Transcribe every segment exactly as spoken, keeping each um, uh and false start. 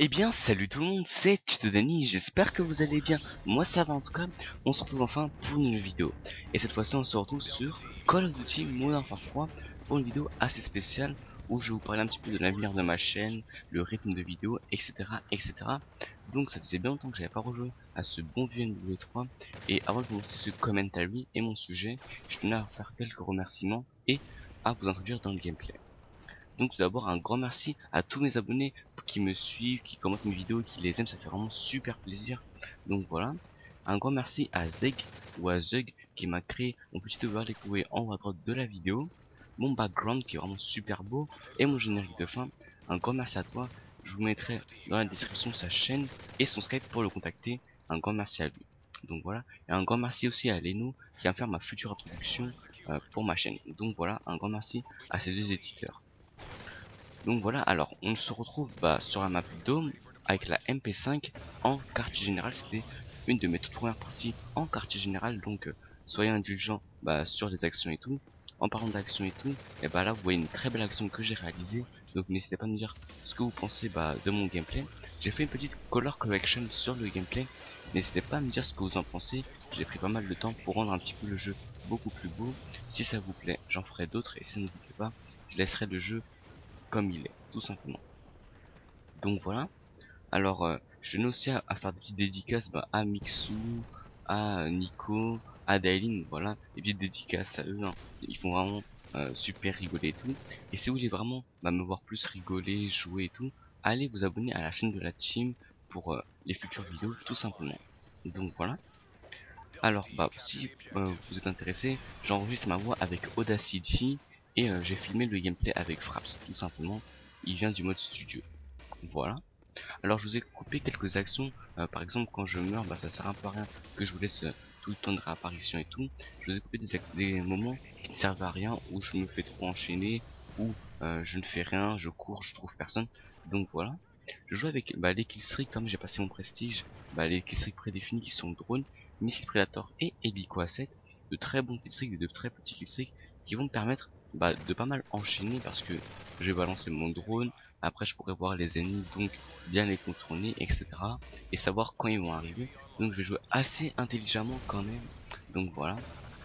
Eh bien, salut tout le monde, c'est TutoDany, j'espère que vous allez bien. Moi ça va en tout cas, on se retrouve enfin pour une nouvelle vidéo. Et cette fois-ci on se retrouve sur Call of Duty Modern Warfare trois pour une vidéo assez spéciale où je vais vous parler un petit peu de l'avenir de ma chaîne, le rythme de vidéo, et cetera et cetera. Donc ça faisait bien longtemps que j'avais pas rejoué à ce bon vieux N W trois. Et avant de commencer ce commentary et mon sujet, je tenais à faire quelques remerciements et à vous introduire dans le gameplay. Donc tout d'abord un grand merci à tous mes abonnés qui me suivent, qui commentent mes vidéos, qui les aiment, ça fait vraiment super plaisir. Donc voilà. Un grand merci à Zeg ou à Zug qui m'a créé mon petit overlay que vous voyez en haut à droite de la vidéo, mon background qui est vraiment super beau et mon générique de fin. Un grand merci à toi. Je vous mettrai dans la description sa chaîne et son Skype pour le contacter. Un grand merci à lui. Donc voilà. Et un grand merci aussi à Leno qui va faire ma future introduction euh, pour ma chaîne. Donc voilà, un grand merci à ces deux éditeurs. Donc voilà, alors on se retrouve bah, sur la map Dome avec la M P cinq en quartier général. C'était une de mes toutes premières parties en quartier général, donc euh, soyez indulgents bah, sur les actions et tout. En parlant d'action et tout, et bah là vous voyez une très belle action que j'ai réalisée, donc n'hésitez pas à me dire ce que vous pensez bah, de mon gameplay. J'ai fait une petite color correction sur le gameplay, n'hésitez pas à me dire ce que vous en pensez. J'ai pris pas mal de temps pour rendre un petit peu le jeu beaucoup plus beau. Si ça vous plaît, j'en ferai d'autres, et si ça ne vous plaît pas, je laisserai le jeu comme il est, tout simplement. Donc voilà. Alors, euh, je tenais aussi à, à faire des petites dédicaces bah, à Mixou, à Nico, à Dailin, voilà, des petites dédicaces à eux. Hein. Ils font vraiment euh, super rigoler et tout. Et si vous voulez vraiment bah, me voir plus rigoler, jouer et tout, allez vous abonner à la chaîne de la team pour euh, les futures vidéos, tout simplement. Donc voilà. Alors, bah, si euh, vous êtes intéressé, j'enregistre ma voix avec Audacity et euh, j'ai filmé le gameplay avec Fraps, tout simplement. Il vient du mode studio. Voilà. Alors, je vous ai coupé quelques actions. Euh, par exemple, quand je meurs, bah, ça sert un peu à rien que je vous laisse euh, tout le temps de réapparition et tout. Je vous ai coupé des, des moments qui ne servent à rien, où je me fais trop enchaîner, où euh, je ne fais rien, je cours, je trouve personne. Donc voilà. Je joue avec bah, les killstreaks, comme j'ai passé mon prestige, bah, les killstreaks prédéfinis qui sont drone, missile predator et hélico A sept, de très bons killstreaks et de très petits killstreaks qui vont me permettre bah, de pas mal enchaîner parce que je vais balancer mon drone, après je pourrais voir les ennemis, donc bien les contourner, et cetera. Et savoir quand ils vont arriver. Donc je vais jouer assez intelligemment quand même. Donc voilà,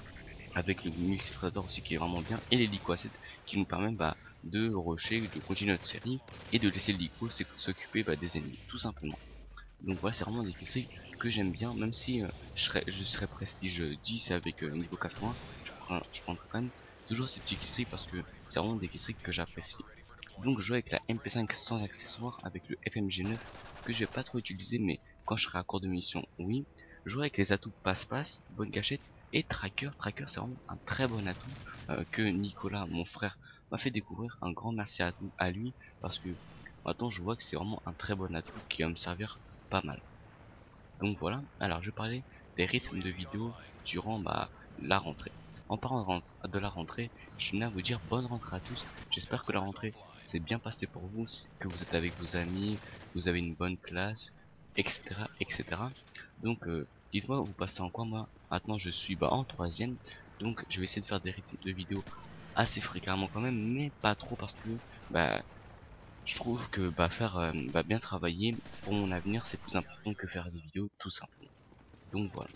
avec le missile predator aussi qui est vraiment bien, et l'hélico A sept qui nous permet bah, de rusher, de continuer notre série et de laisser l'hélico s'occuper bah, des ennemis, tout simplement. Donc voilà, c'est vraiment des killstreaks que j'aime bien, même si euh, je, serais, je serais prestige dix avec euh, niveau quatre-vingts, je, prends, je prendrai quand même toujours ces petits killstreaks parce que c'est vraiment des killstreaks que j'apprécie. Donc je joue avec la M P cinq sans accessoire, avec le F M G neuf que je vais pas trop utiliser, mais quand je serai à court de munitions, oui. Je joue avec les atouts passe-passe, bonne gâchette et tracker. Tracker c'est vraiment un très bon atout euh, que Nicolas, mon frère, m'a fait découvrir. Un grand merci à, à lui parce que maintenant je vois que c'est vraiment un très bon atout qui va me servir pas mal. Donc voilà, alors je parlais des rythmes de vidéo durant bah, la rentrée. En parlant de la rentrée, je tenais à vous dire bonne rentrée à tous. J'espère que la rentrée s'est bien passée pour vous, que vous êtes avec vos amis, que vous avez une bonne classe, et cetera et cetera. Donc euh, dites-moi vous passez en quoi. Moi maintenant je suis bah, en troisième, donc je vais essayer de faire des rythmes de vidéo assez fréquemment quand même, mais pas trop parce que bah je trouve que bah, faire euh, bah, bien travailler pour mon avenir c'est plus important que faire des vidéos tout simplement. Donc voilà.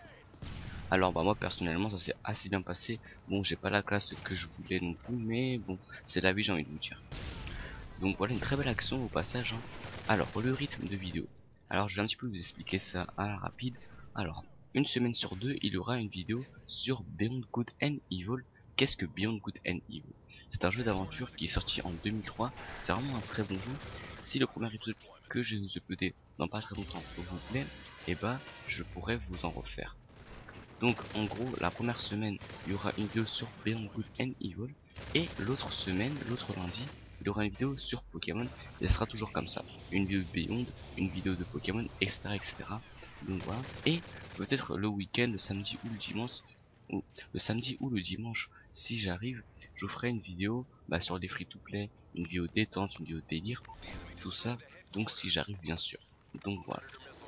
Alors bah moi personnellement ça s'est assez bien passé. Bon j'ai pas la classe que je voulais non plus, mais bon c'est la vie, j'ai envie de vous dire. Donc voilà une très belle action au passage. Hein. Alors pour le rythme de vidéo. Alors je vais un petit peu vous expliquer ça à la rapide. Alors une semaine sur deux il y aura une vidéo sur Beyond Good and Evil. Qu'est-ce que Beyond Good and Evil? C'est un jeu d'aventure qui est sorti en deux mille trois. C'est vraiment un très bon jeu. Si le premier épisode que je vais vous uploader dans pas très longtemps vous plaît, et bah je pourrais vous en refaire. Donc en gros la première semaine il y aura une vidéo sur Beyond Good and Evil, et l'autre semaine, l'autre lundi, il y aura une vidéo sur Pokémon, et ce sera toujours comme ça, une vidéo de Beyond, une vidéo de Pokémon, etc etc. Donc voilà, et peut-être le week-end, le samedi ou le dimanche, ou le samedi ou le dimanche, si j'arrive, je vous ferai une vidéo bah, sur des free-to-play, une vidéo détente, une vidéo délire, tout ça, donc si j'arrive bien sûr. Donc voilà.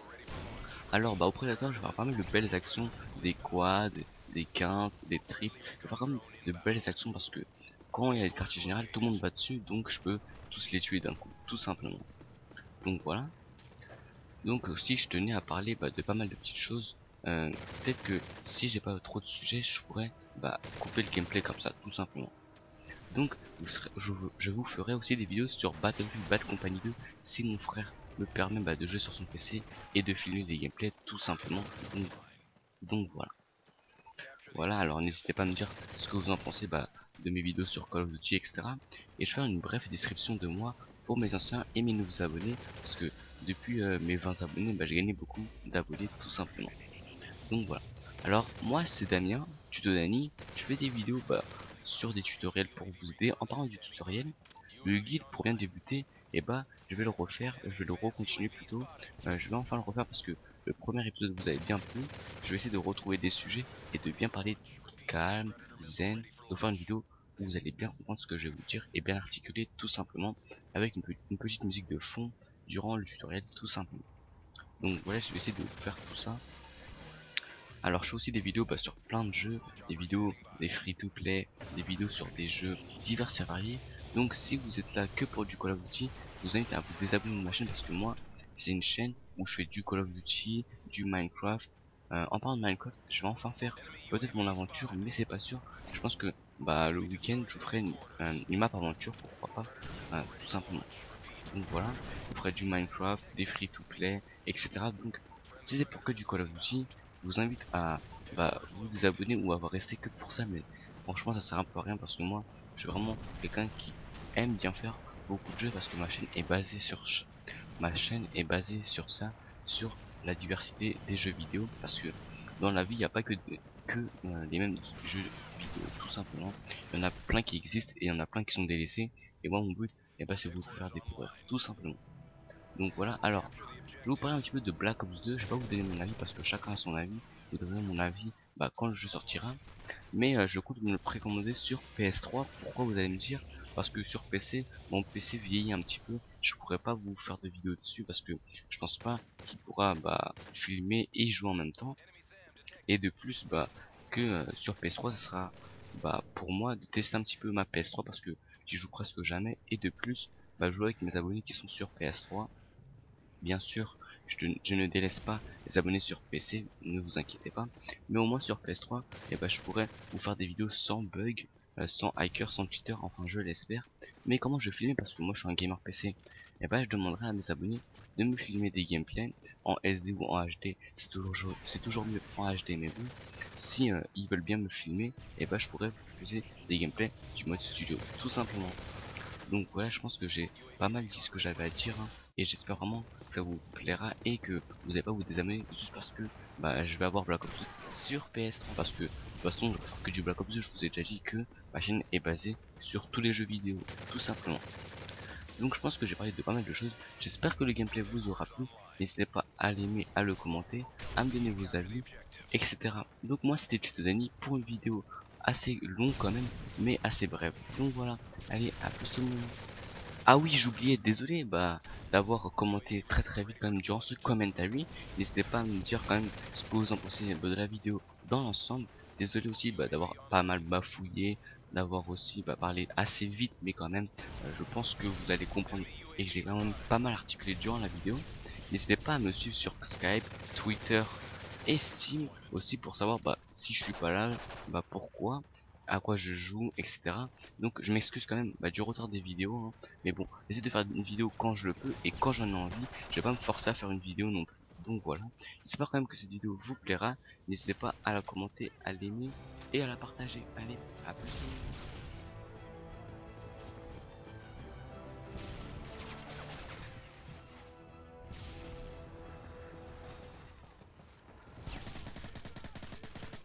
Alors bah au prédateur je vais faire pas mal de belles actions, des quads, des quintes, des triples, je vais faire quand même de belles actions parce que quand il y a le quartier général tout le monde va dessus, donc je peux tous les tuer d'un coup, tout simplement. Donc voilà. Donc aussi je tenais à parler bah, de pas mal de petites choses. Euh, Peut-être que si j'ai pas trop de sujets, je pourrais bah, couper le gameplay comme ça, tout simplement. Donc vous serez, je, je vous ferai aussi des vidéos sur Battlefield Bad Company deux si mon frère me permet bah, de jouer sur son P C et de filmer des gameplays tout simplement. Donc, donc voilà. Voilà, alors n'hésitez pas à me dire ce que vous en pensez bah, de mes vidéos sur Call of Duty, et cetera. Et je vais faire une brève description de moi pour mes anciens et mes nouveaux abonnés, parce que depuis euh, mes vingt abonnés, bah, j'ai gagné beaucoup d'abonnés tout simplement. Donc voilà. Alors moi c'est Damien, tuto Dani, je fais des vidéos bah, sur des tutoriels pour vous aider. En parlant du tutoriel, le guide pour bien débuter, et bah je vais le refaire, je vais le recontinuer plutôt. Euh, je vais enfin le refaire parce que le premier épisode vous avez bien plu. Je vais essayer de retrouver des sujets et de bien parler calme, zen, de faire une vidéo où vous allez bien comprendre ce que je vais vous dire et bien articuler tout simplement avec une, une petite musique de fond durant le tutoriel tout simplement. Donc voilà, je vais essayer de faire tout ça. Alors je fais aussi des vidéos bah, sur plein de jeux, des vidéos des free to play, des vidéos sur des jeux divers et variés. Donc si vous êtes là que pour du Call of Duty, je vous invite à vous désabonner de ma chaîne parce que moi c'est une chaîne où je fais du Call of Duty, du Minecraft. Euh, en parlant de Minecraft, je vais enfin faire peut-être mon aventure, mais c'est pas sûr. Je pense que bah le week-end je ferai une, une, une map aventure, pourquoi pas, euh, tout simplement. Donc voilà, je ferai du Minecraft, des free to play, et cetera. Donc si c'est pour que du Call of Duty, je vous invite à bah, vous désabonner ou à rester que pour ça, mais franchement ça sert un peu à rien parce que moi je suis vraiment quelqu'un qui aime bien faire beaucoup de jeux parce que ma chaîne est basée sur ma chaîne est basée sur ça, sur la diversité des jeux vidéo, parce que dans la vie il n'y a pas que, que euh, les mêmes jeux vidéo tout simplement. Il y en a plein qui existent et il y en a plein qui sont délaissés, et moi mon but et bah c'est vous faire découvrir tout simplement. Donc voilà, alors je vais vous parler un petit peu de Black Ops deux. Je vais pas vous donner mon avis parce que chacun a son avis. Je vous donnerai mon avis bah, quand le jeu sortira, mais euh, je compte me le précommander sur P S trois. Pourquoi, vous allez me dire? Parce que sur P C mon P C vieillit un petit peu, je pourrais pas vous faire de vidéos dessus parce que je pense pas qu'il pourra bah, filmer et jouer en même temps. Et de plus bah que euh, sur P S trois ça sera bah pour moi de tester un petit peu ma P S trois parce que j'y joue presque jamais, et de plus bah jouer avec mes abonnés qui sont sur P S trois. Bien sûr je, je ne délaisse pas les abonnés sur P C, ne vous inquiétez pas, mais au moins sur P S trois et bah je pourrais vous faire des vidéos sans bug, euh, sans hacker, sans cheater, enfin je l'espère. Mais comment je vais filmer, parce que moi je suis un gamer P C, et bah je demanderai à mes abonnés de me filmer des gameplays en S D ou en H D. C'est toujours c'est toujours mieux en H D, mais bon, si euh, ils veulent bien me filmer, et bah je pourrais vous proposer des gameplays du mode studio tout simplement. Donc voilà, je pense que j'ai pas mal dit ce que j'avais à dire, hein, et j'espère vraiment que ça vous plaira et que vous n'allez pas vous désabonner juste parce que bah je vais avoir Black Ops deux sur P S trois, parce que de toute façon je vais faire que du Black Ops deux. Je vous ai déjà dit que ma chaîne est basée sur tous les jeux vidéo tout simplement. Donc je pense que j'ai parlé de pas mal de choses. J'espère que le gameplay vous aura plu. N'hésitez pas à l'aimer, à le commenter, à me donner vos avis, et cetera. Donc moi c'était Tuto Dani pour une vidéo assez longue quand même, mais assez brève. Donc voilà, allez, à plus tout le monde. Ah oui, j'oubliais, désolé bah d'avoir commenté très très vite quand même durant ce commentary. N'hésitez pas à me dire quand même ce que vous en pensez de la vidéo dans l'ensemble. Désolé aussi bah, d'avoir pas mal bafouillé, d'avoir aussi bah, parlé assez vite, mais quand même euh, je pense que vous allez comprendre et que j'ai quand même pas mal articulé durant la vidéo. N'hésitez pas à me suivre sur Skype, Twitter et Steam aussi pour savoir bah, si je suis pas là, bah pourquoi, à quoi je joue, et cetera. Donc je m'excuse quand même bah, du retard des vidéos, hein. Mais bon, j'essaie de faire une vidéo quand je le peux et quand j'en ai envie. Je vais pas me forcer à faire une vidéo non plus. Donc voilà, j'espère quand même que cette vidéo vous plaira. N'hésitez pas à la commenter, à l'aimer et à la partager. Allez, à plus.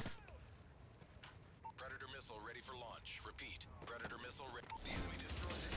Predator missile ready for launch. Repeat. Predator missile ready. The enemy destroyed it.